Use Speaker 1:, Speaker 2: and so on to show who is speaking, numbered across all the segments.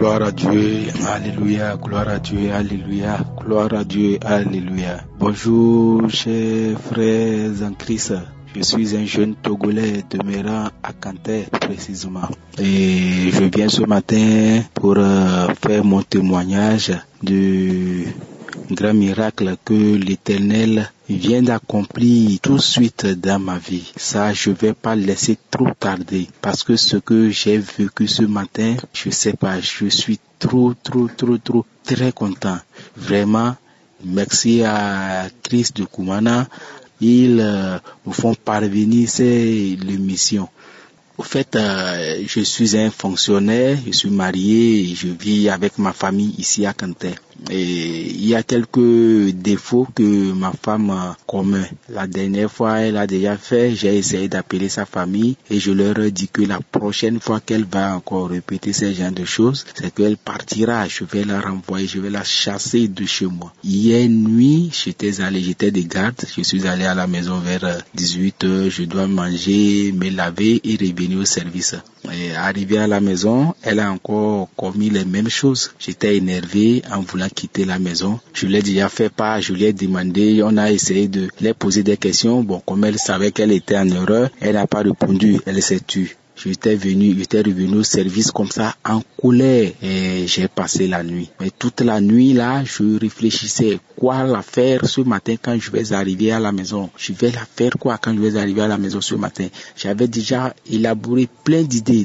Speaker 1: Gloire à Dieu, alléluia, gloire à Dieu, alléluia, gloire à Dieu, alléluia. Bonjour, chers frères en Christ. Je suis un jeune Togolais demeurant à Kanté précisément. Et je viens ce matin pour faire mon témoignage du grand miracle que l'Éternel vient d'accomplir tout de suite dans ma vie. Ça, je vais pas laisser trop tarder parce que ce que j'ai vécu ce matin, je sais pas, je suis trop très content. Vraiment, merci à Christ de Koumana. Ils nous font parvenir ces missions. Au fait, je suis un fonctionnaire, je suis marié, je vis avec ma famille ici à Kanté. Et il y a quelques défauts que ma femme commet. La dernière fois, elle a déjà fait, j'ai essayé d'appeler sa famille et je leur ai dit que la prochaine fois qu'elle va encore répéter ce genre de choses, c'est qu'elle partira, je vais la renvoyer, je vais la chasser de chez moi. Hier nuit, j'étais de garde, je suis allé à la maison vers 18h, je dois manger, me laver et revenir au service. Et arrivé à la maison, elle a encore commis les mêmes choses. J'étais énervé en voulant quitter la maison. Je l'ai déjà fait part, je lui ai demandé, on a essayé de lui poser des questions. Bon, comme elle savait qu'elle était en erreur, elle n'a pas répondu, elle s'est tue. J'étais revenu au service comme ça, en colère, et j'ai passé la nuit. Mais toute la nuit là, je réfléchissais, quoi la faire ce matin quand je vais arriver à la maison? Je vais la faire quoi quand je vais arriver à la maison ce matin? J'avais déjà élaboré plein d'idées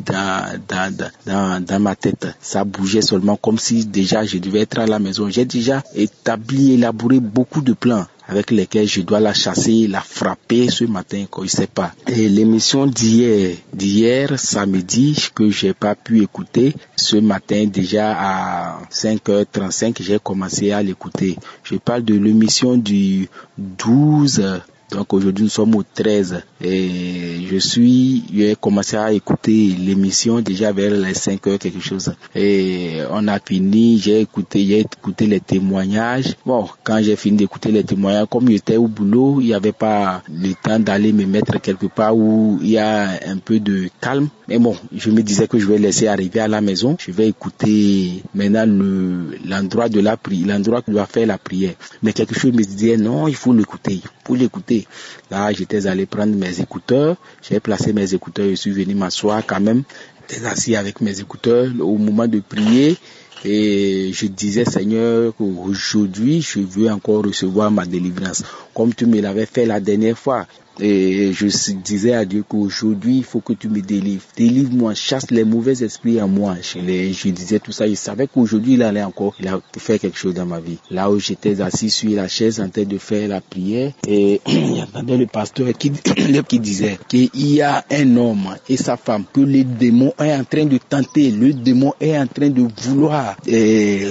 Speaker 1: dans ma tête. Ça bougeait seulement comme si déjà je devais être à la maison. J'ai déjà élaboré beaucoup de plans avec lesquels je dois la chasser, la frapper ce matin, quand je sais pas. Et l'émission d'hier samedi, que j'ai pas pu écouter, ce matin déjà à 5h35, j'ai commencé à l'écouter. Je parle de l'émission du 12. Donc aujourd'hui nous sommes au 13 et j'ai commencé à écouter l'émission déjà vers les 5h quelque chose. Et on a fini, j'ai écouté les témoignages. Bon, quand j'ai fini d'écouter les témoignages, comme j'étais au boulot, il n'y avait pas le temps d'aller me mettre quelque part où il y a un peu de calme. Mais bon, je me disais que je vais laisser arriver à la maison. Je vais écouter maintenant l'endroit de la prière, l'endroit qui doit faire la prière. Mais quelque chose me disait non, il faut l'écouter. Là, j'étais allé prendre mes écouteurs. J'ai placé mes écouteurs. Je suis venu m'asseoir quand même. J'étais assis avec mes écouteurs au moment de prier. Et je disais, Seigneur, aujourd'hui, je veux encore recevoir ma délivrance. Comme tu me l'avais fait la dernière fois. Et je disais à Dieu qu'aujourd'hui, il faut que tu me délivres. Délivre-moi, chasse les mauvais esprits en moi. Je disais tout ça. Je savais qu'aujourd'hui, il a fait quelque chose dans ma vie. Là où j'étais assis sur la chaise en train de faire la prière, et il y avait le pasteur qui disait qu'il y a un homme et sa femme, que le démon est en train de tenter, le démon est en train de vouloir les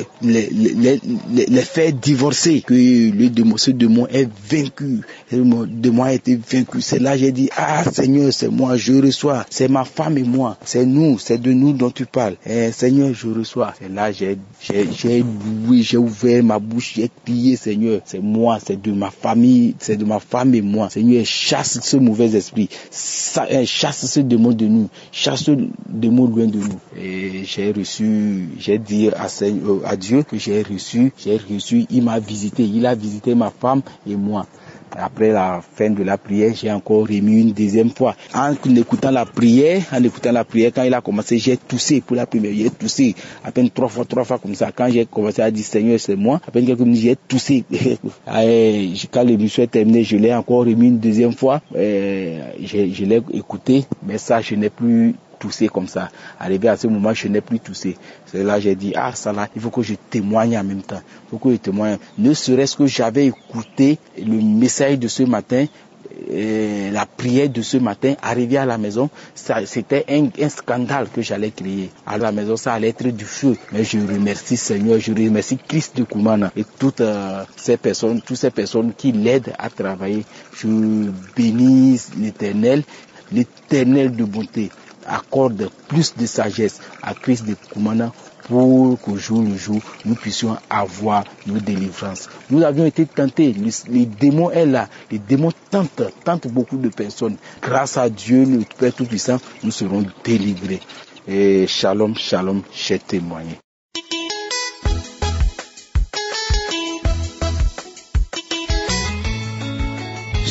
Speaker 1: faire divorcer, que ce démon est vaincu. Le démon a été vaincu. C'est là j'ai dit, Seigneur, c'est moi, je reçois. C'est ma femme et moi. C'est nous, c'est de nous dont tu parles. Seigneur, je reçois. C'est là j'ai loué, j'ai ouvert ma bouche, j'ai crié, Seigneur, c'est moi, c'est de ma famille, c'est de ma femme et moi. Seigneur, chasse ce mauvais esprit. Chasse ce démon de nous. Chasse ce démon loin de nous. Et j'ai dit à Dieu que j'ai reçu, il m'a visité. Il a visité ma femme et moi. Après la fin de la prière, j'ai encore remis une deuxième fois. En écoutant la prière, quand il a commencé, j'ai toussé pour la première. J'ai toussé à peine trois fois comme ça. Quand j'ai commencé à dire Seigneur, c'est moi, à peine quelques minutes, j'ai toussé. Quand l'émission est terminée, je l'ai encore remis une deuxième fois. Je l'ai écouté, mais ça, je n'ai plus toussé comme ça. Arrivé à ce moment, je n'ai plus toussé. C'est là j'ai dit, ça là, il faut que je témoigne en même temps. Il faut que je témoigne. Ne serait-ce que j'avais écouté le message de ce matin, la prière de ce matin, arrivé à la maison, c'était un scandale que j'allais créer. À la maison, ça allait être du feu. Mais je remercie Seigneur, je remercie Christ de Koumana et toutes ces personnes qui l'aident à travailler. Je bénis l'Éternel de bonté. Accorde plus de sagesse à Christ de Koumana pour qu'au jour le jour, nous puissions avoir nos délivrances. Nous avions été tentés, le démon est là, le démon tente beaucoup de personnes. Grâce à Dieu, le Père Tout-Puissant, nous serons délivrés. Et shalom, j'ai témoigné.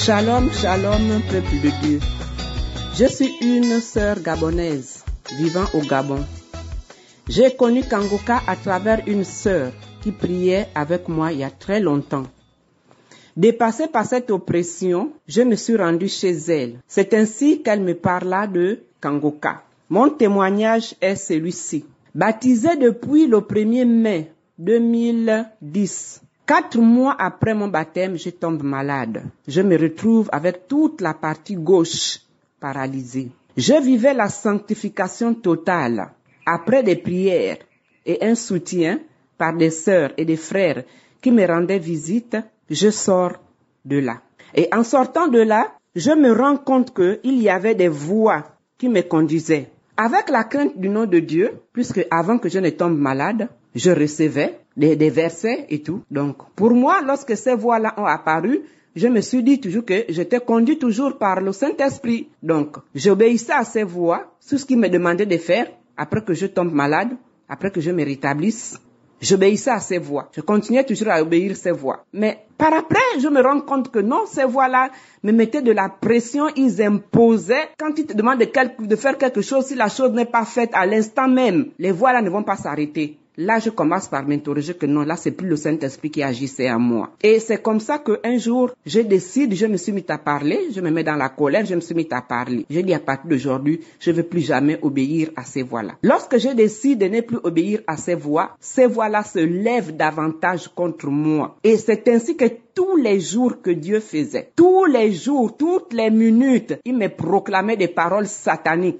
Speaker 2: Shalom, shalom, peuple de Dieu. Je suis une sœur gabonaise vivant au Gabon. J'ai connu Kangoka à travers une sœur qui priait avec moi il y a très longtemps. Dépassée par cette oppression, je me suis rendue chez elle. C'est ainsi qu'elle me parla de Kangoka. Mon témoignage est celui-ci. Baptisée depuis le 1er mai 2010, 4 mois après mon baptême, je tombe malade. Je me retrouve avec toute la partie gauche paralysée. Je vivais la sanctification totale. Après des prières et un soutien par des sœurs et des frères qui me rendaient visite, je sors de là. Et en sortant de là, je me rends compte qu'il y avait des voix qui me conduisaient. Avec la crainte du nom de Dieu, puisque avant que je ne tombe malade, je recevais des versets et tout. Donc, pour moi, lorsque ces voix-là ont apparu, je me suis dit toujours que j'étais conduit toujours par le Saint-Esprit. Donc, j'obéissais à ces voix, tout ce qu'il me demandait de faire, après que je tombe malade, après que je me rétablisse. J'obéissais à ces voix. Je continuais toujours à obéir à ces voix. Mais par après, je me rends compte que non, ces voix-là me mettaient de la pression, ils imposaient. Quand ils te demandent de faire quelque chose, si la chose n'est pas faite à l'instant même, les voix-là ne vont pas s'arrêter. Là, je commence par m'interroger que non, là, c'est plus le Saint-Esprit qui agissait en moi. Et c'est comme ça qu'un jour, je me suis mis à parler, je me mets dans la colère, je me suis mis à parler. J'ai dit à partir d'aujourd'hui, je ne veux plus jamais obéir à ces voix-là. Lorsque je décide de ne plus obéir à ces voix-là se lèvent davantage contre moi. Et c'est ainsi que tous les jours que Dieu faisait, tous les jours, toutes les minutes, il me proclamait des paroles sataniques.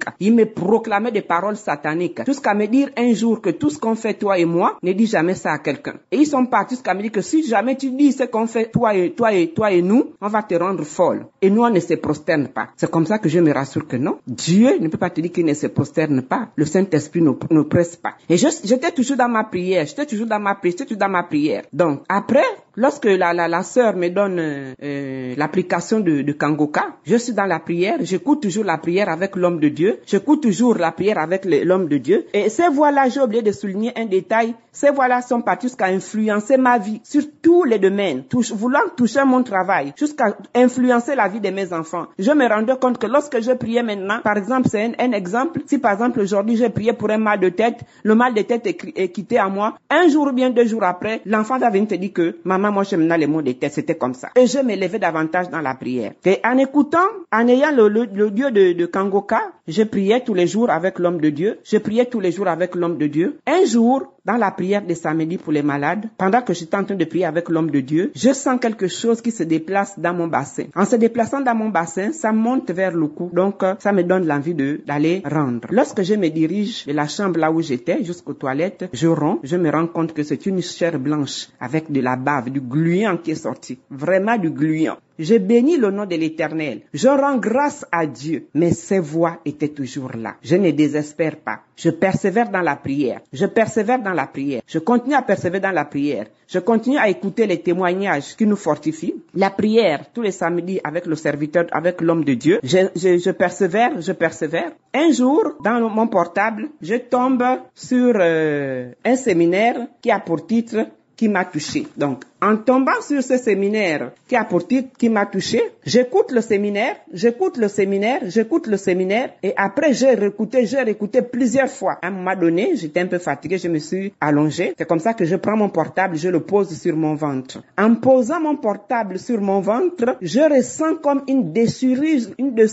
Speaker 2: Jusqu'à me dire un jour que tout ce qu'on fait, toi et moi, ne dis jamais ça à quelqu'un. Et ils sont partis jusqu'à me dire que si jamais tu dis ce qu'on fait, toi et nous, on va te rendre folle. Et nous, on ne se prosterne pas. C'est comme ça que je me rassure que non. Dieu ne peut pas te dire qu'il ne se prosterne pas. Le Saint-Esprit ne presse pas. Et j'étais toujours dans ma prière. Donc, après, lorsque la sœur me donne l'application de Kangoka, je suis dans la prière, j'écoute toujours la prière avec l'homme de Dieu, j'écoute toujours la prière avec l'homme de Dieu. Et ces voix-là, j'ai oublié de souligner un détail, ces voix-là sont parties jusqu'à influencer ma vie sur tous les domaines, voulant toucher mon travail, jusqu'à influencer la vie de mes enfants. Je me rendais compte que lorsque je priais maintenant, par exemple, c'est un exemple, si par exemple aujourd'hui j'ai prié pour un mal de tête, le mal de tête est quitté à moi, un jour ou bien 2 jours après, l'enfant va venir te dire que maman, moi je maintenant les maux de tête, c'était comme ça. Et je m'élevais davantage dans la prière. Et en écoutant, en ayant le Dieu de Kangoka, je priais tous les jours avec l'homme de Dieu. Un jour, dans la prière de samedi pour les malades, pendant que j'étais en train de prier avec l'homme de Dieu, je sens quelque chose qui se déplace dans mon bassin. En se déplaçant dans mon bassin, ça monte vers le cou. Donc, ça me donne l'envie d'aller rendre. Lorsque je me dirige de la chambre là où j'étais jusqu'aux toilettes, je me rends compte que c'est une chair blanche avec de la bave, du gluant qui est sorti. Vraiment du gluant. Je bénis le nom de l'Éternel. Je rends grâce à Dieu. Mais ces voix étaient toujours là. Je ne désespère pas. Je persévère dans la prière. Je continue à persévérer dans la prière. Je continue à écouter les témoignages qui nous fortifient. La prière, tous les samedis avec le serviteur, avec l'homme de Dieu. Je persévère. Un jour, dans mon portable, je tombe sur un séminaire qui a pour titre « Qui m'a touché ». Donc, en tombant sur ce séminaire qui a pour titre « Qui m'a touché », j'écoute le séminaire, et après j'ai réécouté plusieurs fois. À un moment donné, j'étais un peu fatigué, je me suis allongé. C'est comme ça que je prends mon portable, je le pose sur mon ventre. En posant mon portable sur mon ventre, je ressens comme une déchirure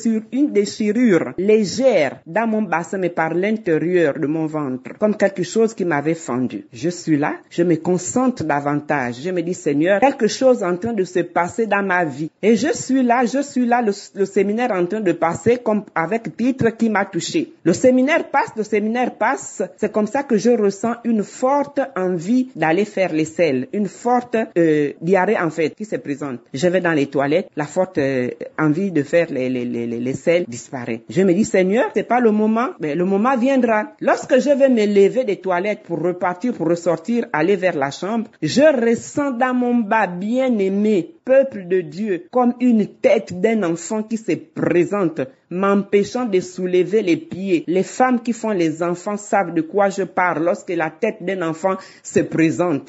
Speaker 2: légère dans mon bassin, mais par l'intérieur de mon ventre, comme quelque chose qui m'avait fendu. Je suis là, je me concentre davantage. Je me dis, Seigneur, quelque chose est en train de se passer dans ma vie. Et je suis là, le séminaire est en train de passer comme avec titre qui m'a touché. Le séminaire passe, c'est comme ça que je ressens une forte envie d'aller faire les selles, une forte diarrhée en fait qui se présente. Je vais dans les toilettes, la forte envie de faire les selles disparaît. Je me dis, Seigneur, c'est pas le moment, mais le moment viendra. Lorsque je vais me lever des toilettes pour repartir, pour ressortir, aller vers la chambre, tremble. Je ressens dans mon bas, bien-aimé, peuple de Dieu, comme une tête d'un enfant qui se présente, m'empêchant de soulever les pieds. Les femmes qui font les enfants savent de quoi je parle lorsque la tête d'un enfant se présente.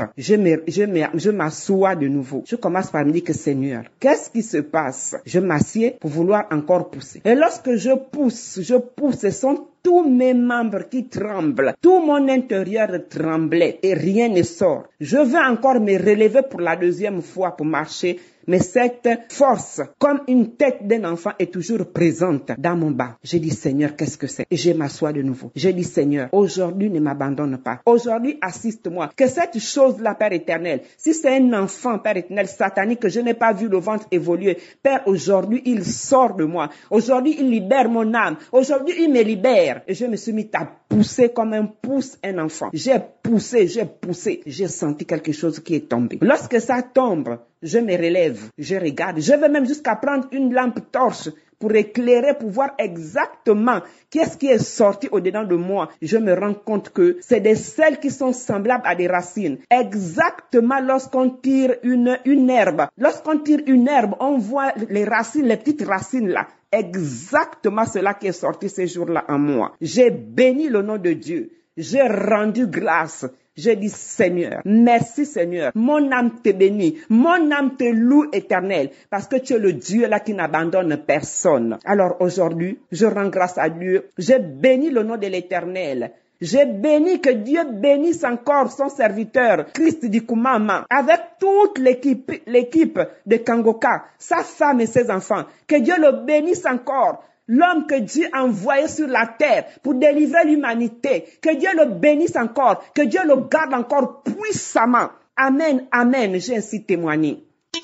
Speaker 2: Je m'assois de nouveau. Je commence par me dire que Seigneur, qu'est-ce qui se passe? Je m'assieds pour vouloir encore pousser. Et lorsque je pousse, ce sont tous mes membres qui tremblent, tout mon intérieur tremblait et rien ne sort. Je veux encore me relever pour la deuxième fois pour marcher, mais cette force, comme une tête d'un enfant, est toujours présente dans mon bas. Je dis Seigneur, qu'est-ce que c'est? Et je m'assois de nouveau. Je dis Seigneur, aujourd'hui ne m'abandonne pas. Aujourd'hui assiste-moi. Que cette chose-là, Père éternel, si c'est un enfant, Père éternel, satanique, que je n'ai pas vu le ventre évoluer, Père, aujourd'hui il sort de moi. Aujourd'hui il libère mon âme. Aujourd'hui il me libère. Et je me suis mis à pousser comme pousse un enfant. J'ai poussé. J'ai senti quelque chose qui est tombé. Lorsque ça tombe, je me relève, je regarde. Je vais même jusqu'à prendre une lampe torche pour éclairer, pour voir exactement qu'est-ce qui est sorti au-dedans de moi. Je me rends compte que c'est des sels qui sont semblables à des racines. Exactement lorsqu'on tire une herbe. Lorsqu'on tire une herbe, on voit les racines, les petites racines là. Exactement cela qui est sorti ces jours-là en moi. J'ai béni le nom de Dieu. J'ai rendu grâce. J'ai dit Seigneur, merci Seigneur, mon âme te bénit, mon âme te loue éternel, parce que tu es le Dieu là qui n'abandonne personne. Alors aujourd'hui, je rends grâce à Dieu, j'ai béni le nom de l'Éternel. J'ai béni, que Dieu bénisse encore son serviteur, Christ Dikoumama, avec toute l'équipe de Kangoka, sa femme et ses enfants. Que Dieu le bénisse encore. L'homme que Dieu a envoyé sur la terre pour délivrer l'humanité. Que Dieu le bénisse encore. Que Dieu le garde encore puissamment. Amen, amen. J'ai ainsi témoigné.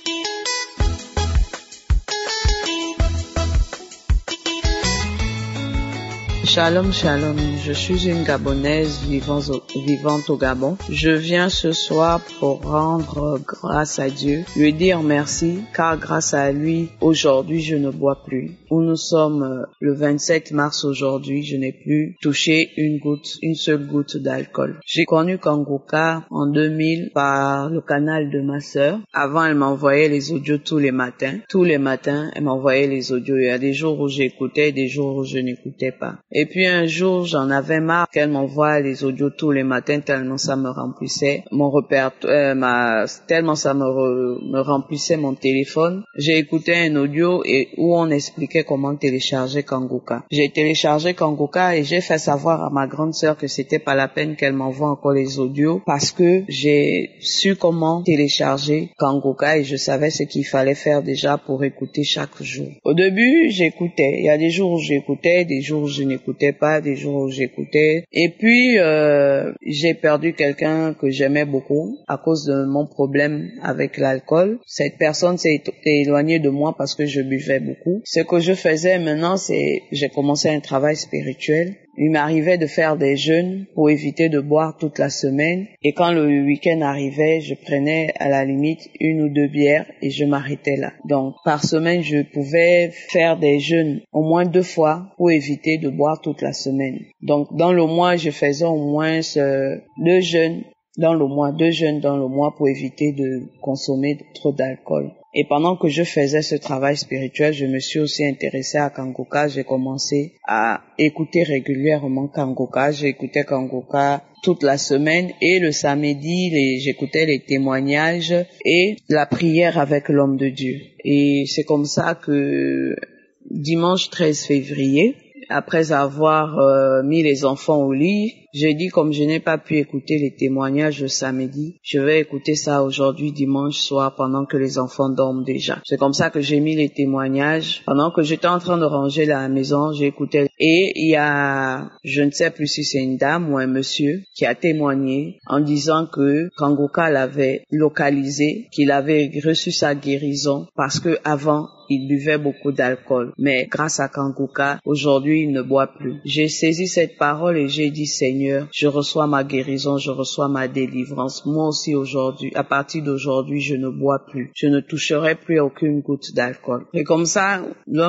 Speaker 3: Shalom, shalom. Je suis une Gabonaise vivant au Gabon. Je viens ce soir pour rendre grâce à Dieu, lui dire merci, car grâce à lui, aujourd'hui, je ne bois plus. Où nous sommes le 27 mars aujourd'hui, je n'ai plus touché une seule goutte d'alcool. J'ai connu Kangoka en 2000 par le canal de ma sœur. Avant, elle m'envoyait les audios tous les matins. Tous les matins, elle m'envoyait les audios. Il y a des jours où j'écoutais, des jours où je n'écoutais pas. Et puis un jour, j'en avais marre qu'elle m'envoie les audios tous les matins, tellement ça me remplissait mon répertoire, tellement ça me remplissait mon téléphone. J'ai écouté un audio où on expliquait comment télécharger Kangoka. J'ai téléchargé Kangoka et j'ai fait savoir à ma grande sœur que c'était pas la peine qu'elle m'envoie encore les audios, parce que j'ai su comment télécharger Kangoka et je savais ce qu'il fallait faire déjà pour écouter chaque jour. Au début, j'écoutais. Il y a des jours où j'écoutais, des jours où je n'écoutais pas, des jours où j'écoutais. Et puis, j'ai perdu quelqu'un que j'aimais beaucoup à cause de mon problème avec l'alcool. Cette personne s'est éloignée de moi parce que je buvais beaucoup. Ce que je faisais maintenant, j'ai commencé un travail spirituel. Il m'arrivait de faire des jeûnes pour éviter de boire toute la semaine. Et quand le week-end arrivait, je prenais à la limite 1 ou 2 bières et je m'arrêtais là. Donc, par semaine, je pouvais faire des jeûnes au moins 2 fois pour éviter de boire toute la semaine. Donc, dans le mois, je faisais au moins 2 jeûnes dans le mois pour éviter de consommer trop d'alcool. Et pendant que je faisais ce travail spirituel, je me suis aussi intéressée à Kangoka. J'ai commencé à écouter régulièrement Kangoka. J'écoutais Kangoka toute la semaine et le samedi, j'écoutais les témoignages et la prière avec l'homme de Dieu. Et c'est comme ça que dimanche 13 février, après avoir mis les enfants au lit, j'ai dit, comme je n'ai pas pu écouter les témoignages le samedi, je vais écouter ça aujourd'hui dimanche soir pendant que les enfants dorment déjà. C'est comme ça que j'ai mis les témoignages. Pendant que j'étais en train de ranger la maison, j'ai écouté. Et il y a, je ne sais plus si c'est une dame ou un monsieur qui a témoigné en disant que Kangoka l'avait localisé, qu'il avait reçu sa guérison parce que avant il buvait beaucoup d'alcool. Mais grâce à Kangoka, aujourd'hui, il ne boit plus. J'ai saisi cette parole et j'ai dit, Seigneur, je reçois ma guérison, je reçois ma délivrance. Moi aussi aujourd'hui, à partir d'aujourd'hui, je ne bois plus. Je ne toucherai plus aucune goutte d'alcool. Et comme ça,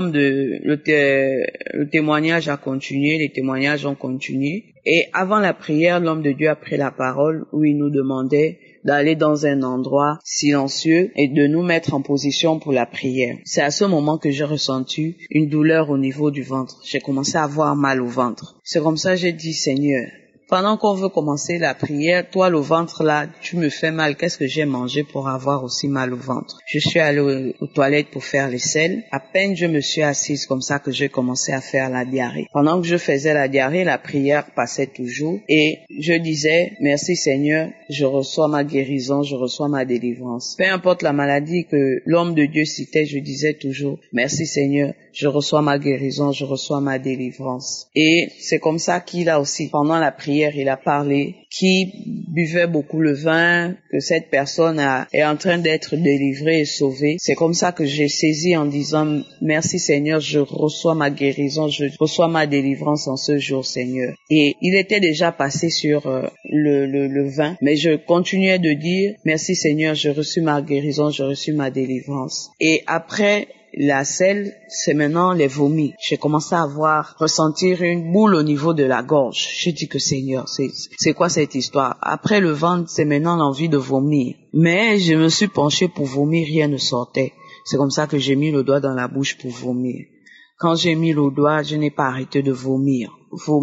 Speaker 3: le témoignage a continué, les témoignages ont continué. Et avant la prière, l'homme de Dieu a pris la parole où il nous demandait d'aller dans un endroit silencieux et de nous mettre en position pour la prière. C'est à ce moment que j'ai ressenti une douleur au niveau du ventre. J'ai commencé à avoir mal au ventre. C'est comme ça que j'ai dit, Seigneur, pendant qu'on veut commencer la prière, toi, le ventre là, tu me fais mal. Qu'est-ce que j'ai mangé pour avoir aussi mal au ventre? Je suis allée aux toilettes pour faire les selles. À peine je me suis assise comme ça que j'ai commencé à faire la diarrhée. Pendant que je faisais la diarrhée, la prière passait toujours et je disais, merci Seigneur, je reçois ma guérison, je reçois ma délivrance. Peu importe la maladie que l'homme de Dieu citait, je disais toujours, merci Seigneur, je reçois ma guérison, je reçois ma délivrance. Et c'est comme ça qu'il a aussi, pendant la prière, il a parlé, qui buvait beaucoup le vin, que cette personne est en train d'être délivrée et sauvée. C'est comme ça que j'ai saisi en disant, merci Seigneur, je reçois ma guérison, je reçois ma délivrance en ce jour, Seigneur. Et il était déjà passé sur le vin, mais je continuais de dire, merci Seigneur, j'ai reçu ma guérison, j'ai reçu ma délivrance. Et après la selle, c'est maintenant les vomis. J'ai commencé à ressentir une boule au niveau de la gorge. J'ai dit que Seigneur, c'est quoi cette histoire? Après le ventre, c'est maintenant l'envie de vomir. Mais je me suis penchée pour vomir, rien ne sortait. C'est comme ça que j'ai mis le doigt dans la bouche pour vomir. Quand j'ai mis le doigt, je n'ai pas arrêté de vomir.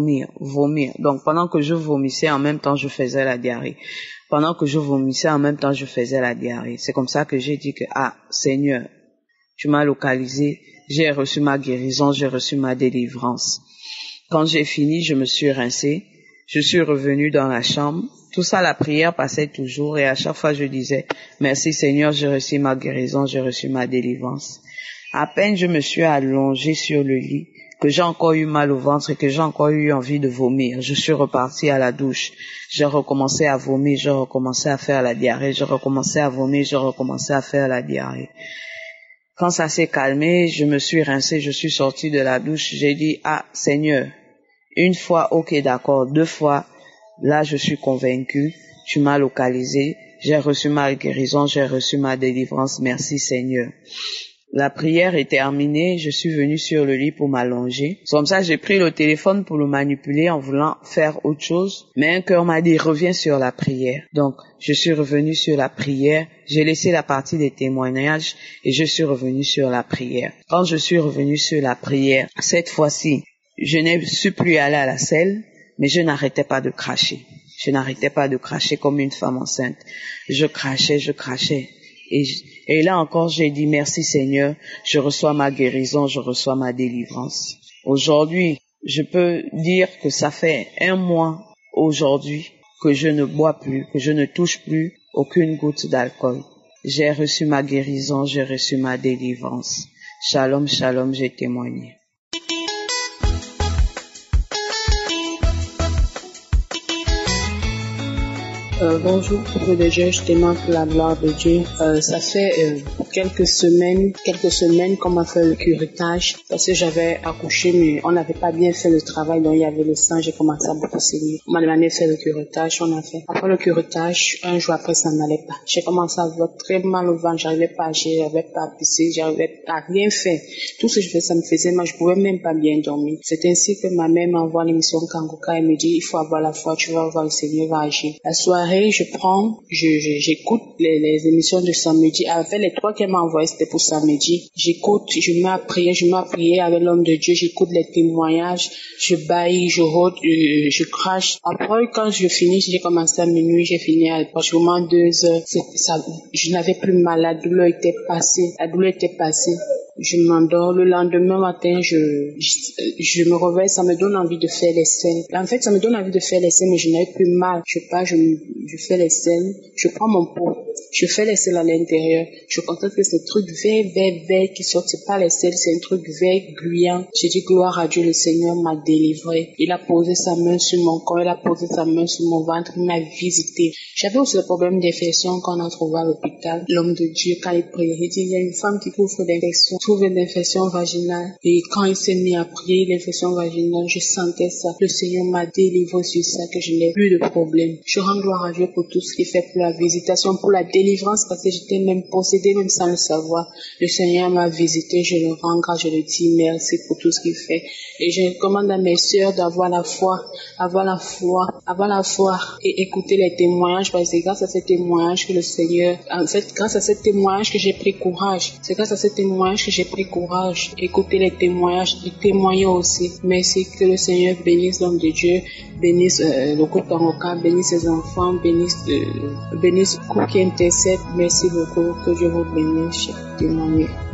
Speaker 3: Donc pendant que je vomissais, en même temps, je faisais la diarrhée. Pendant que je vomissais, en même temps, je faisais la diarrhée. C'est comme ça que j'ai dit que, Seigneur, tu m'as localisé, j'ai reçu ma guérison, j'ai reçu ma délivrance. Quand j'ai fini, je me suis rincée, je suis revenue dans la chambre. Tout ça, la prière passait toujours et à chaque fois je disais, merci Seigneur, j'ai reçu ma guérison, j'ai reçu ma délivrance. À peine je me suis allongée sur le lit, que j'ai encore eu mal au ventre et que j'ai encore eu envie de vomir. Je suis repartie à la douche. J'ai recommencé à vomir, j'ai recommencé à faire la diarrhée, j'ai recommencé à vomir, j'ai recommencé à faire la diarrhée. Quand ça s'est calmé, je me suis rincée, je suis sortie de la douche, j'ai dit, Seigneur, une fois, ok, d'accord, 2 fois, là je suis convaincue, tu m'as localisé, j'ai reçu ma guérison, j'ai reçu ma délivrance, merci Seigneur. La prière est terminée, je suis venue sur le lit pour m'allonger. Comme ça, j'ai pris le téléphone pour le manipuler en voulant faire autre chose. Mais un cœur m'a dit, reviens sur la prière. Donc, je suis revenue sur la prière. J'ai laissé la partie des témoignages et je suis revenue sur la prière. Quand je suis revenue sur la prière, cette fois-ci, je n'ai su plus aller à la selle, mais je n'arrêtais pas de cracher. Je n'arrêtais pas de cracher comme une femme enceinte. Je crachais. Et là encore, j'ai dit merci Seigneur, je reçois ma guérison, je reçois ma délivrance. Aujourd'hui, je peux dire que ça fait 1 mois aujourd'hui que je ne bois plus, que je ne touche plus aucune goutte d'alcool. J'ai reçu ma guérison, j'ai reçu ma délivrance. Shalom, shalom, j'ai témoigné.
Speaker 4: Bonjour, peuple de Dieu, je témoigne pour la gloire de Dieu. Ça fait quelques semaines qu'on m'a fait le curettage parce que j'avais accouché mais on n'avait pas bien fait le travail, donc il y avait le sang, j'ai commencé à beaucoup saigner. On m'a demandé de faire le curettage, on a fait. Après le curettage, 1 jour après, ça n'allait pas. J'ai commencé à avoir très mal au ventre, j'arrivais pas à agir, j'arrivais pas à pisser, j'arrivais à rien faire. Tout ce que je faisais, ça me faisait mal, je pouvais même pas bien dormir. C'est ainsi que ma mère m'envoie l'émission Kangoka et me dit, il faut avoir la foi, tu vas voir le Seigneur va agir. La soirée, j'écoute les émissions de samedi. Avec les 3 qu'elle m'a envoyées, c'était pour samedi. J'écoute, je me mets à prier avec l'homme de Dieu, j'écoute les témoignages, je baille, je rôde, je crache. Après, quand je finis, j'ai commencé à minuit, j'ai fini à pratiquement 2 heures. Je n'avais plus mal, la douleur était passée. Je m'endors. Le lendemain matin, je me réveille, ça me donne envie de faire les selles. En fait, ça me donne envie de faire les selles, mais je n'avais plus mal. Je fais les selles, je prends mon pot, je fais les selles à l'intérieur. Je constate que c'est truc vert qui sort, c'est pas les selles, c'est un truc vert gluant. J'ai dit gloire à Dieu, le Seigneur m'a délivré. Il a posé sa main sur mon corps, il a posé sa main sur mon ventre, il m'a visité. J'avais aussi le problème d'infection qu'on a trouvé à l'hôpital. L'homme de Dieu, quand il priait, il dit, il y a une femme qui souffre d'infection. trouve une infection vaginale. Et quand il s'est mis à prier, l'infection vaginale, je sentais ça. Le Seigneur m'a délivré sur ça, que je n'ai plus de problème. Je rends gloire à Dieu pour tout ce qu'il fait, pour la visitation, pour la délivrance, parce que j'étais même possédée, même sans le savoir. Le Seigneur m'a visité, je le rends grâce, je le dis merci pour tout ce qu'il fait. Et je recommande à mes sœurs d'avoir la foi, et écouter les témoignages, parce que c'est grâce à ces témoignages que le Seigneur, en fait, grâce à ces témoignages que j'ai pris courage. C'est grâce à ces témoignages que j'ai pris courage. Écouter les témoignages, et témoigner aussi. Merci, que le Seigneur bénisse l'homme de Dieu, bénisse le groupe Kangoka, bénisse ses enfants, bénisse Coups qui intercède. Merci beaucoup, que Dieu vous bénisse, témoigner.